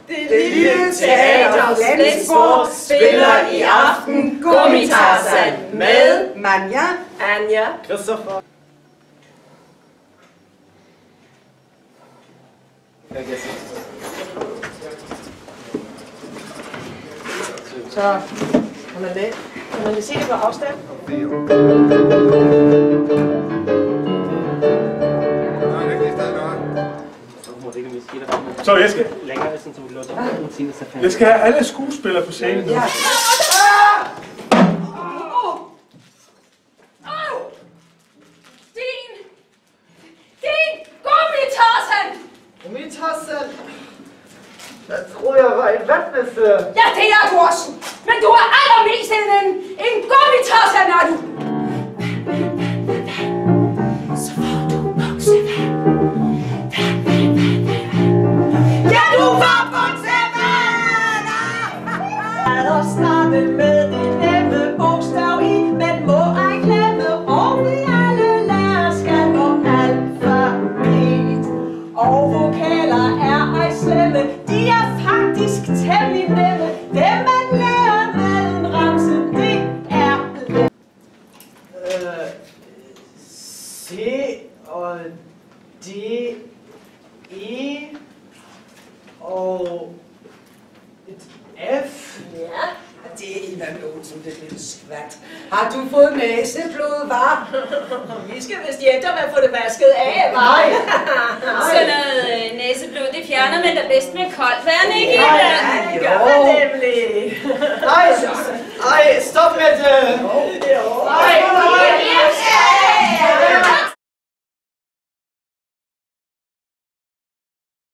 Det lille teater Flensborg spiller i aften Gummitarsan med Manja, Anja, Christopher. Så kan man se det på afstand. Så jeg skal have alle skuespillere på scenen. ja. Gummitarsan! Jeg troede, jeg var en vatnisse. Ja, det er du også. Men du er allermest en gummitarsan, er du. Så får du buksevand. Ja, du får buksevand! Lad os starte med det nemme bogstav i, men må ej glemme, og vi alle lærer skal gå alfabet. Og vokaler er ej slemme, de er faktisk temmelig nemme. Det man lærer med en ramse, det er let. C og D, E og et F. Ja, det er Ina Olsen, det lille skvat. Har du fået næseblod, hva'? Vi skal vist hjælpe dig med at få det vasket af, hva'? Nej. Sådan noget næseblod, det fjerner man da bedst med koldt vand, ikke? Ja, det gør man nemlig. Ej, stop med det! Jo. Ej, Ja, ja, ja.